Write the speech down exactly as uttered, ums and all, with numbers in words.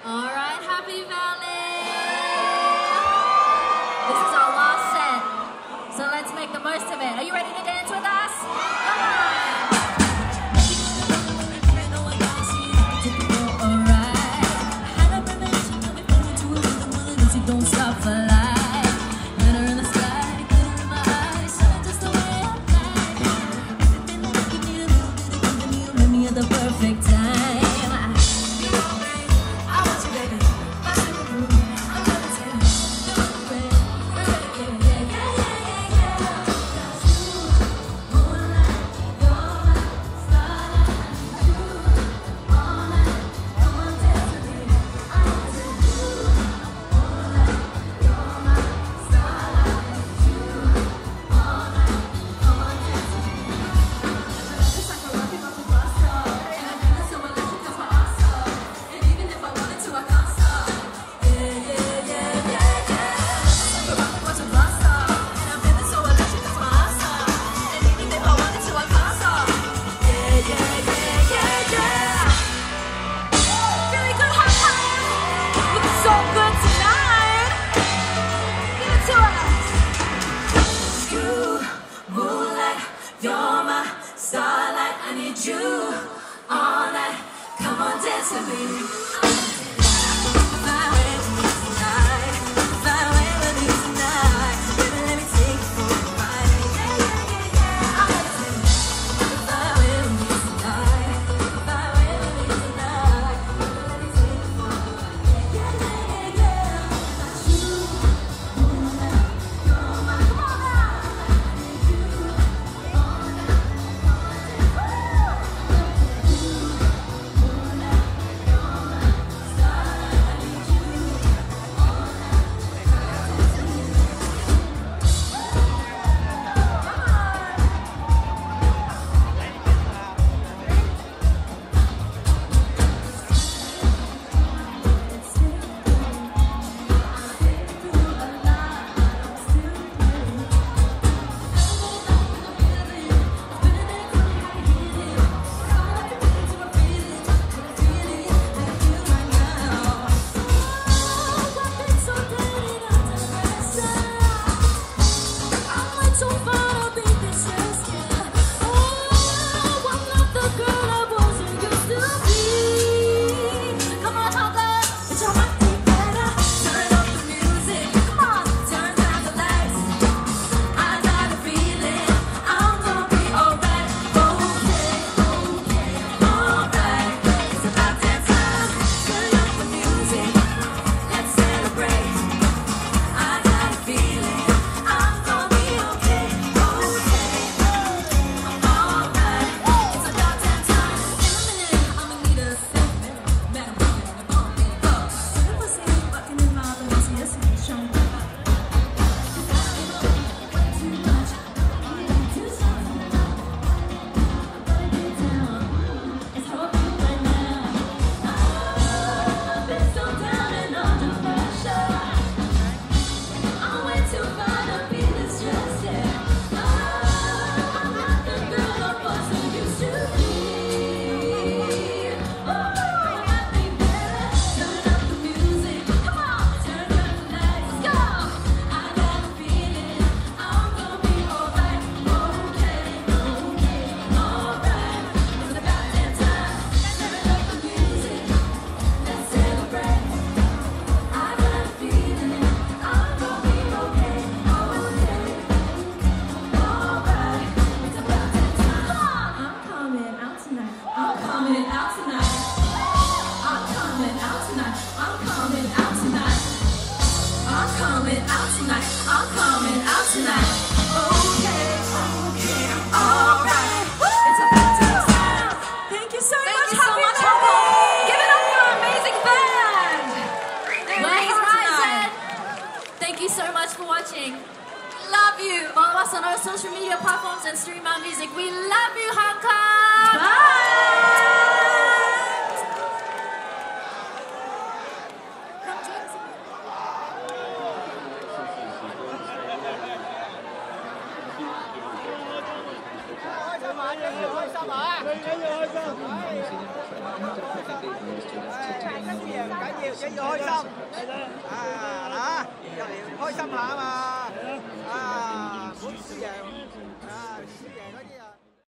All right, Happy Valley. This is our last set, so let's make the most of it. Are you ready to dance with us? Come on. All right. Don't stop for life. Glitter in the sky, glitter in my eyes. Shine just the way I like. Everything that you need a little bit of company. You met me at the perfect time. Starlight, I need you all night. Come on, dance with me. Fly away with me tonight. Fly away with me tonight. Baby, let me take you for a ride. Yeah, yeah, yeah, yeah. Fly away with me tonight. Fly away with me tonight. Baby, let me take you for a ride. Yeah, yeah, yeah, yeah. Got you all night. You're my, come on now. I need you all night. Love you. Follow us on our social media platforms and stream our music. We love you, Hong Kong. Bye. Hãy subscribe cho kênh Ghiền Mì Gõ để không bỏ lỡ những video hấp dẫn. 要一要開心。啊嗱，入嚟開心下啊嘛。